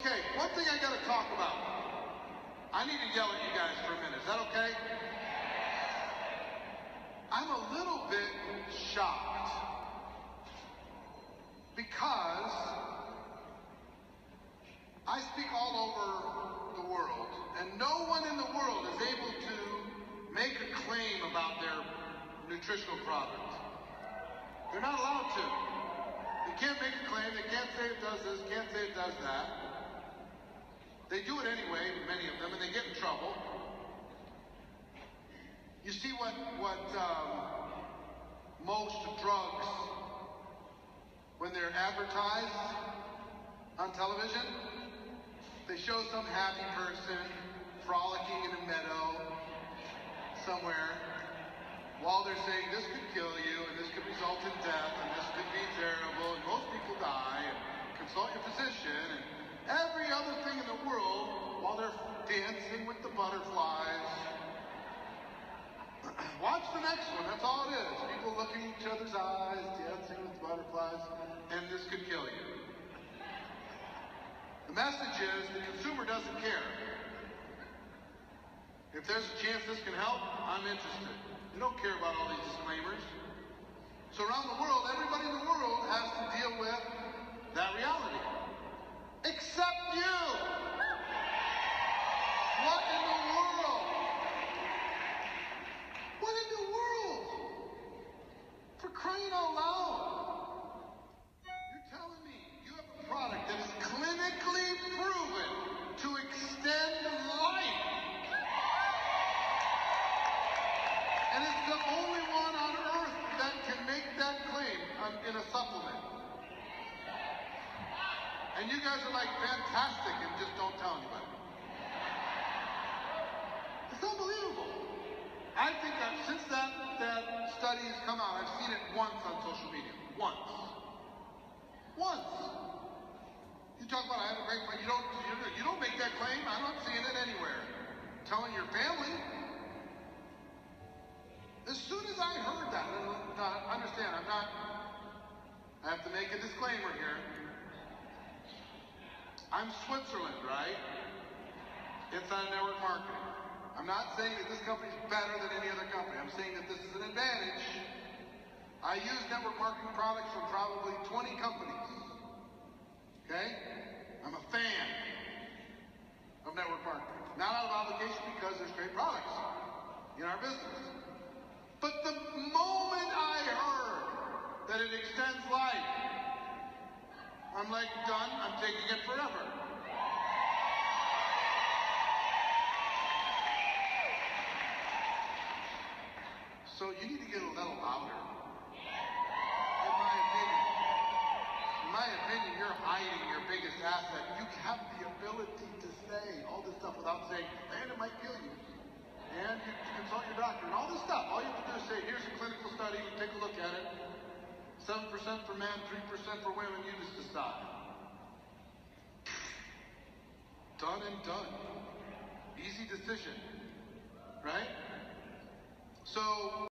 Okay, one thing I gotta talk about. I need to yell at you guys for a minute. Is that okay? I'm a little bit shocked because I speak all over the world, and no one in the world is able to make a claim about their nutritional product. They're not allowed to. They can't make a claim. They can't say it does this, can't say it does that. They do it anyway, many of them, and they get in trouble. You see what most drugs, when they're advertised on television, they show some happy person frolicking in a meadow somewhere while they're saying this could kill you and this could result in death and this could be terrible and most people die and consult your physician and every other thing in the world while they're dancing with the butterflies. Watch the next one, that's all it is. People looking in each other's eyes, dancing with butterflies, and this could kill you. The message is the consumer doesn't care. If there's a chance this can help, I'm interested. You don't care about all these disclaimers. So around the world, everybody in the world has to deal with that reality. Except you! What in the world? What in the world? For crying out loud. You're telling me you have a product that is clinically proven to extend life. And it's the only one on earth that can make that claim in a supplement. And you guys are like fantastic and just don't tell anybody. It's unbelievable. I think that since that study has come out, I've seen it once on social media. Once. You talk about I have a great claim. You don't make that claim. I'm not seeing it anywhere. Telling your family. As soon as I heard that, understand, I have to make a disclaimer here. I'm Switzerland, right? It's on network marketing. I'm not saying that this company is better than any other company. I'm saying that this is an advantage. I use network marketing products from probably 20 companies. Okay? I'm a fan of network marketing. Not out of obligation because there's great products in our business. But the moment I heard that it extends life, I'm like, done, I'm taking it forever. So you need to get a little louder. In my opinion, you're hiding your biggest asset. You have the ability to say all this stuff without saying, and it might kill you. And you consult your doctor and all this stuff. All you have to do is say, here's a clinical study, you take a look at it. 7% for men, 3% for women, you just decide. Done and done. Easy decision, right? So